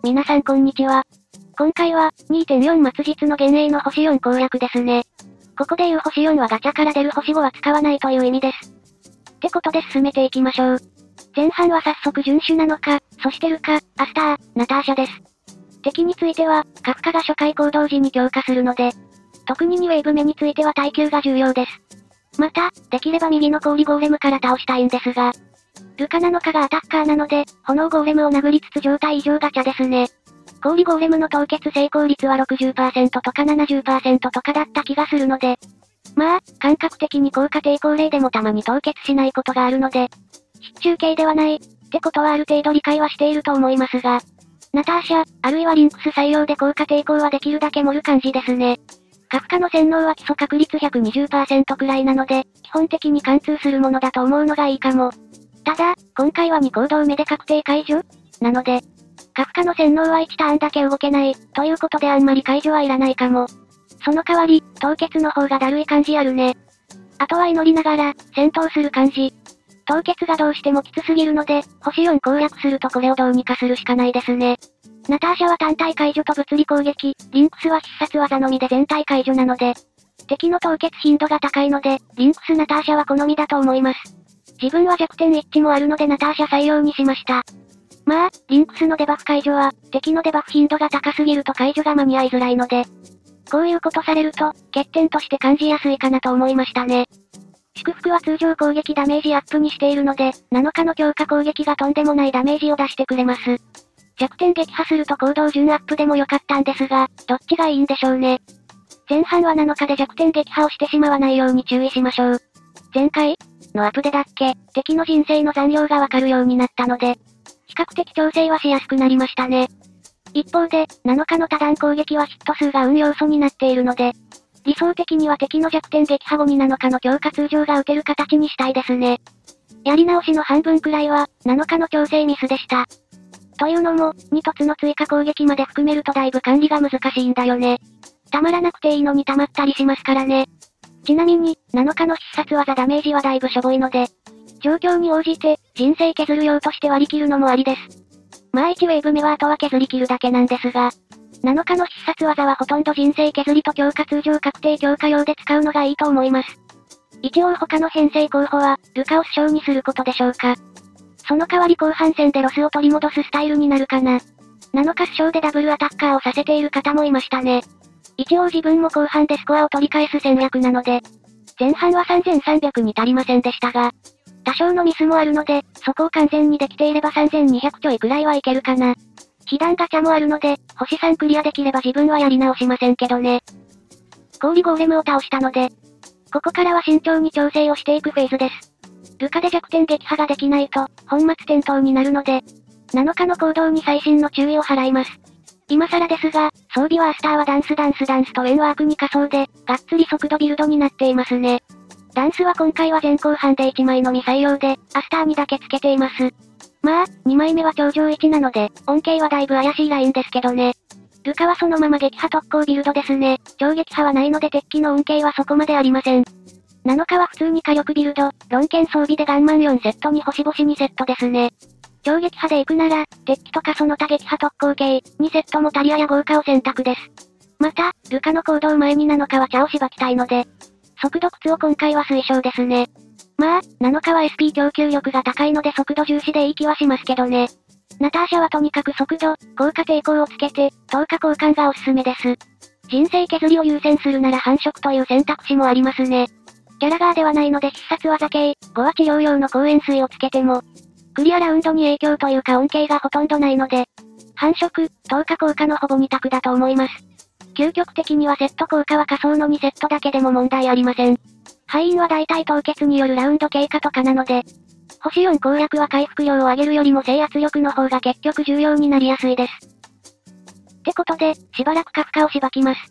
皆さんこんにちは。今回は、2.4 末日の幻影の星4攻略ですね。ここで言う星4はガチャから出る星5は使わないという意味です。ってことで進めていきましょう。前半は早速順守なのか、そしてルカ、アスター、ナターシャです。敵については、カフカが初回行動時に強化するので、特に2ウェーブ目については耐久が重要です。また、できれば右の氷ゴーレムから倒したいんですが、ルカなのかがアタッカーなので、炎ゴーレムを殴りつつ状態異常ガチャですね。氷ゴーレムの凍結成功率は 60% とか 70% とかだった気がするので、まあ、感覚的に効果抵抗例でもたまに凍結しないことがあるので、必中系ではない、ってことはある程度理解はしていると思いますが、ナターシャ、あるいはリンクス採用で効果抵抗はできるだけ盛る感じですね。カフカの洗脳は基礎確率 120% くらいなので、基本的に貫通するものだと思うのがいいかも。ただ、今回は2行動目で確定解除なので、カフカの洗脳は1ターンだけ動けない、ということであんまり解除はいらないかも。その代わり、凍結の方がだるい感じあるね。あとは祈りながら、戦闘する感じ。凍結がどうしてもきつすぎるので、星4攻略するとこれをどうにかするしかないですね。ナターシャは単体解除と物理攻撃、リンクスは必殺技のみで全体解除なので、敵の凍結頻度が高いので、リンクスナターシャは好みだと思います。自分は弱点一致もあるのでナターシャ採用にしました。まあ、リンクスのデバフ解除は、敵のデバフ頻度が高すぎると解除が間に合いづらいので、こういうことされると、欠点として感じやすいかなと思いましたね。祝福は通常攻撃ダメージアップにしているので、7日の強化攻撃がとんでもないダメージを出してくれます。弱点撃破すると行動順アップでも良かったんですが、どっちがいいんでしょうね。前半は7日で弱点撃破をしてしまわないように注意しましょう。前回のアップでだっけ、敵の人生の残量がわかるようになったので、比較的調整はしやすくなりましたね。一方で、7日の多段攻撃はヒット数が運要素になっているので、理想的には敵の弱点撃破後に7日の強化通常が打てる形にしたいですね。やり直しの半分くらいは、7日の調整ミスでした。というのも、2突の追加攻撃まで含めるとだいぶ管理が難しいんだよね。たまらなくていいのにたまったりしますからね。ちなみに、7日の必殺技ダメージはだいぶしょぼいので、状況に応じて、人生削る用として割り切るのもありです。まあ1ウェーブ目はあとは削り切るだけなんですが、7日の必殺技はほとんど人生削りと強化通常確定強化用で使うのがいいと思います。一応他の編成候補は、ルカを主将にすることでしょうか。その代わり後半戦でロスを取り戻すスタイルになるかな。7日主将でダブルアタッカーをさせている方もいましたね。一応自分も後半でスコアを取り返す戦略なので、前半は3300に足りませんでしたが、多少のミスもあるので、そこを完全にできていれば3200ちょいくらいはいけるかな。被弾ガチャもあるので、星3クリアできれば自分はやり直しませんけどね。氷ゴーレムを倒したので、ここからは慎重に調整をしていくフェーズです。ルカで弱点撃破ができないと、本末転倒になるので、7日の行動に細心の注意を払います。今更ですが、装備はアスターはダンスとウェンワークに仮装で、がっつり速度ビルドになっていますね。ダンスは今回は前後半で1枚のみ採用で、アスターにだけつけています。まあ、2枚目は頂上1なので、恩恵はだいぶ怪しいラインですけどね。ルカはそのまま撃破特攻ビルドですね。超撃破はないので鉄器の恩恵はそこまでありません。7日は普通に火力ビルド、論剣装備でガンマン4セットに星々2セットですね。超撃破で行くなら、鉄器とかその他撃破特攻系、2セットもタリアや豪華を選択です。また、ルカの行動前に7日は茶をしばきたいので、速度靴を今回は推奨ですね。まあ、7日は SP 供給力が高いので速度重視でいい気はしますけどね。ナターシャはとにかく速度、効果抵抗をつけて、10日交換がおすすめです。人生削りを優先するなら繁殖という選択肢もありますね。キャラガーではないので必殺技系、5は治療用の抗塩水をつけても、クリアラウンドに影響というか恩恵がほとんどないので、繁殖、10日効果のほぼ2択だと思います。究極的にはセット効果は仮想の2セットだけでも問題ありません。敗因は大体凍結によるラウンド経過とかなので、星4攻略は回復量を上げるよりも制圧力の方が結局重要になりやすいです。ってことで、しばらくカフカをしばきます。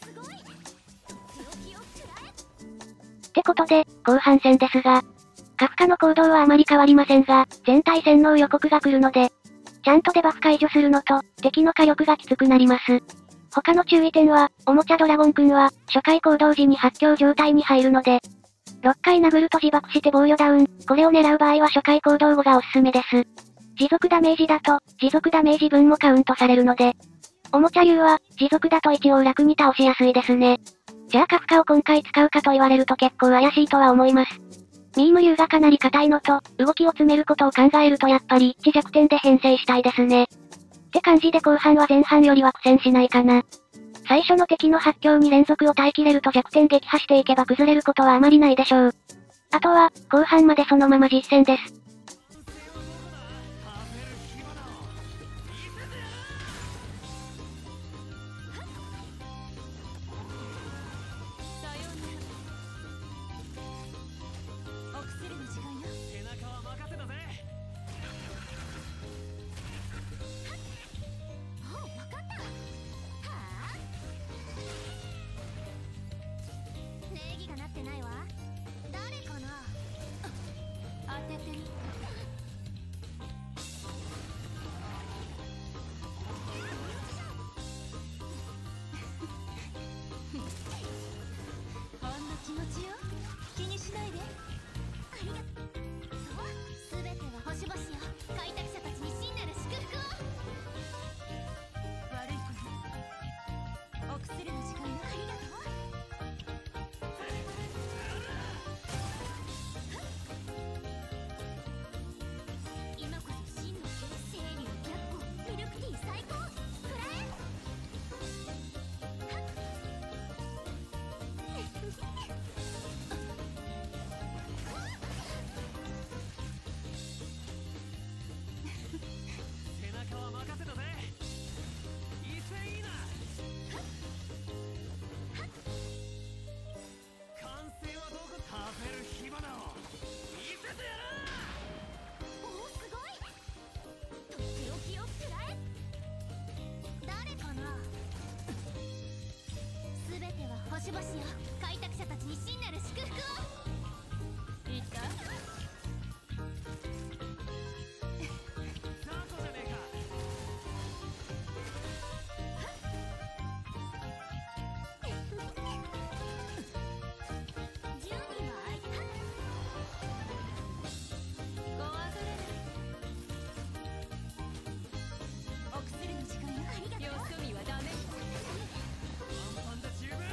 ってことで、後半戦ですが、カフフ化の行動はあまり変わりませんが、全体洗脳予告が来るので、ちゃんとデバフ解除するのと、敵の火力がきつくなります。他の注意点は、おもちゃドラゴンくんは、初回行動時に発狂状態に入るので、6回殴ると自爆して防御ダウン、これを狙う場合は初回行動後がおすすめです。持続ダメージだと、持続ダメージ分もカウントされるので、おもちゃ流は、持続だと一応楽に倒しやすいですね。じゃあカフカを今回使うかと言われると結構怪しいとは思います。ミーム流がかなり硬いのと、動きを詰めることを考えるとやっぱり一致弱点で編成したいですね。って感じで後半は前半よりは苦戦しないかな。最初の敵の発狂に連続を耐えきれると弱点撃破していけば崩れることはあまりないでしょう。あとは、後半までそのまま実践です。 星々よ、開拓者たちに真なる祝福を。いた？ザーコじゃねえか。10人は相手。怖がらない。お薬の時間よ。ありがとう。よそ見はダメ。ワンパンだ十分。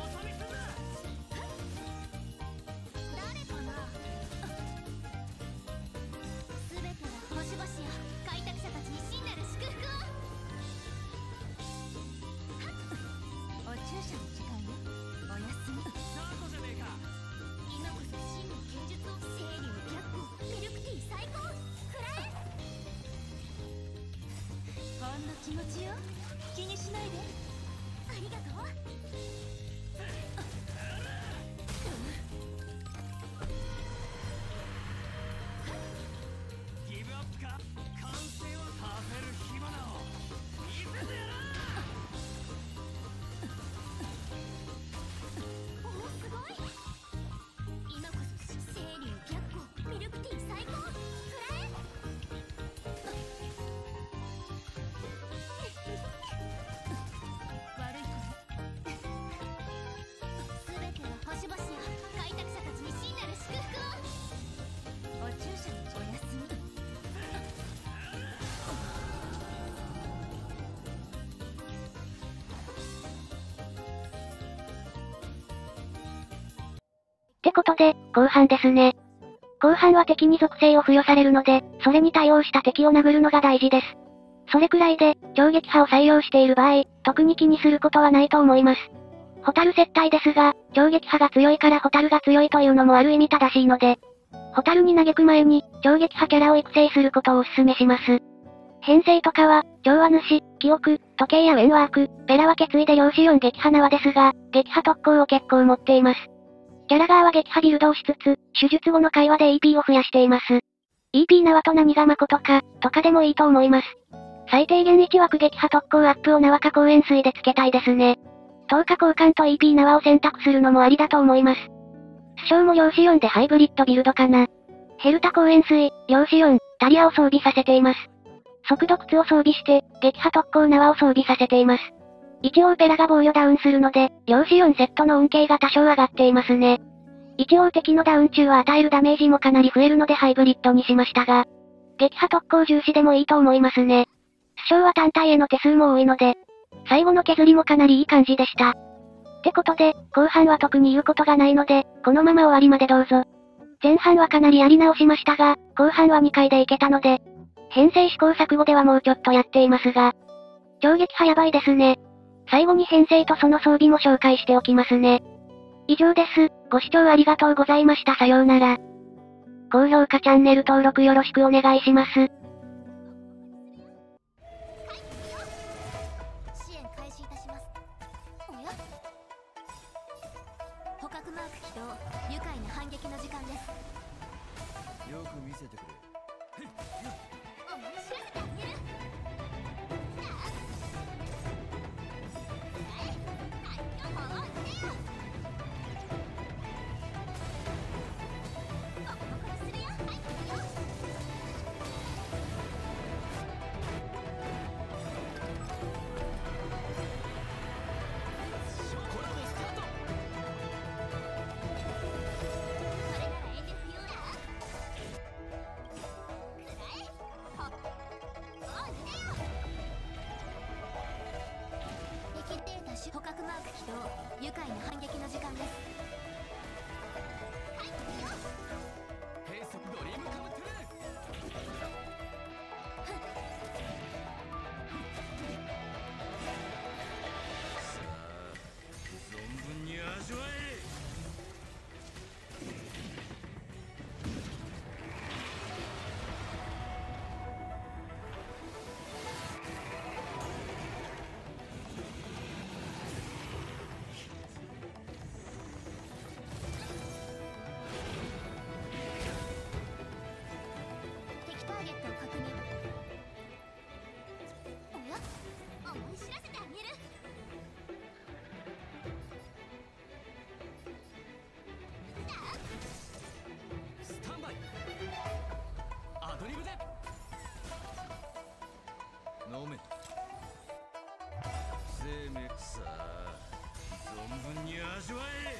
気持ちよ、気にしないで。ありがとう。ギブアップか。完成はさせる火花を見せてやら。おお、すごい。今こそ清流逆行、ミルクティー最高。くらえ。 ってことで、後半ですね。後半は敵に属性を付与されるので、それに対応した敵を殴るのが大事です。それくらいで、超撃破を採用している場合、特に気にすることはないと思います。ホタル接待ですが、超撃破が強いからホタルが強いというのもある意味正しいので、ホタルに嘆く前に、超撃破キャラを育成することをお勧めします。編成とかは、調和主、記憶、時計やウェンワーク、ペラは決意で量子4撃破縄ですが、撃破特攻を結構持っています。キャラ側は撃破ビルドをしつつ、手術後の会話で EP を増やしています。EP 縄と何が誠か、とかでもいいと思います。最低限1枠撃破特攻アップを縄か公園水でつけたいですね。10日交換と EP 縄を選択するのもありだと思います。スショーも量子4でハイブリッドビルドかな。 ヘルタ光塩水、量子4、タリアを装備させています。速度靴を装備して、撃破特攻縄を装備させています。一応オペラが防御ダウンするので、量子4セットの恩恵が多少上がっていますね。一応敵のダウン中は与えるダメージもかなり増えるのでハイブリッドにしましたが、撃破特攻重視でもいいと思いますね。負傷は単体への手数も多いので、最後の削りもかなりいい感じでした。ってことで、後半は特に言うことがないので、このまま終わりまでどうぞ。前半はかなりやり直しましたが、後半は2回でいけたので、編成試行錯誤ではもうちょっとやっていますが、超撃破やばいですね。最後に編成とその装備も紹介しておきますね。以上です。ご視聴ありがとうございました。さようなら。高評価チャンネル登録よろしくお願いします。 支援開始いたします。おや、捕獲マーク起動。愉快な反撃の時間です。 よく見せてくれ。 思い知らせてあげる。捕獲マーク起動。愉快な反撃の時間です。 ヘイソンドリームカムトゥルさあ、存分に味わえ。 敵ターゲットを確認。おや、思い知らせてあげる。 スタンバイ。アドリブで飲め。生命さあ、存分に味わえ。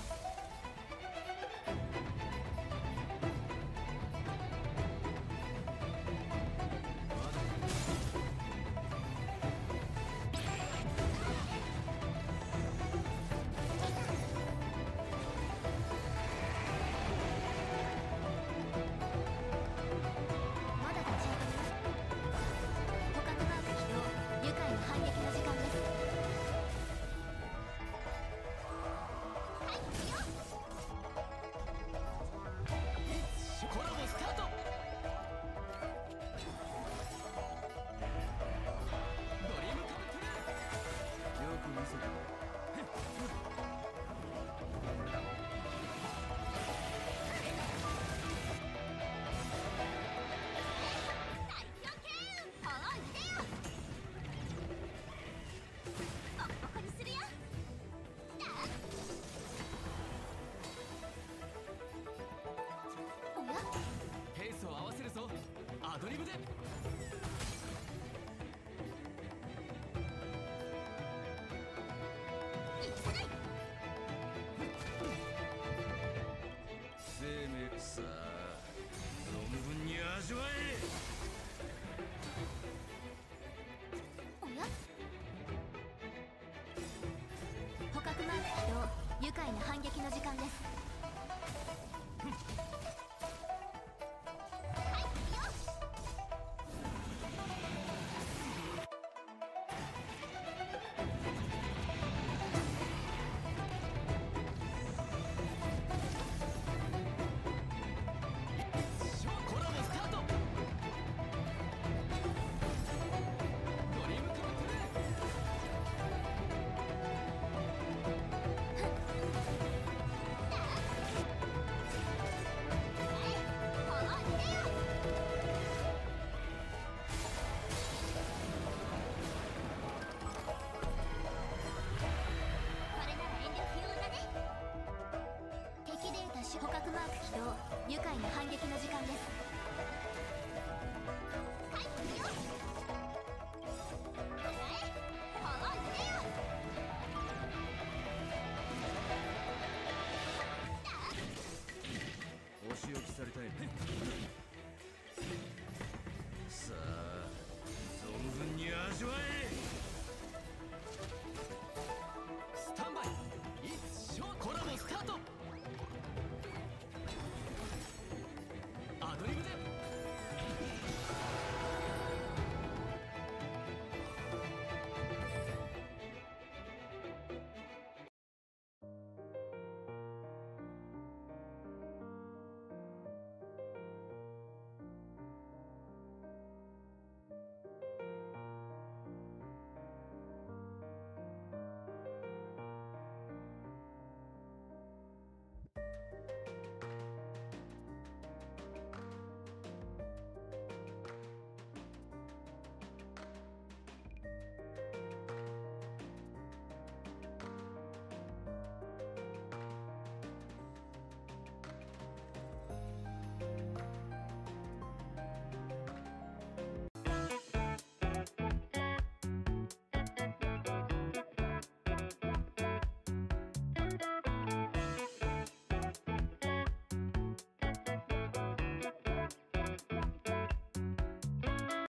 まだ立ち上がります。捕獲マーク起動。愉快な反撃の時間です。 コラボスタート。ドリームカムトゥルよく見せてくれ。ペースを合わせるぞ。アドリブで生命さあ、存分に味わえ。 おや、捕獲マーク起動。愉快な反撃の時間です。 コラボスタート。ドリームカムトゥこれなら遠慮不要だね。敵データ捕獲マーク起動。 愉快な反撃の時間です。